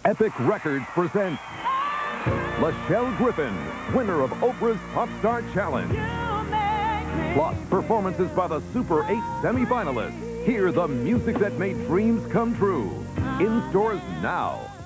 Epic Records presents Lashell Griffin, winner of Oprah's Pop Star Challenge. Plus, performances by the Super 8 semifinalists. Hear the music that made dreams come true. In stores now.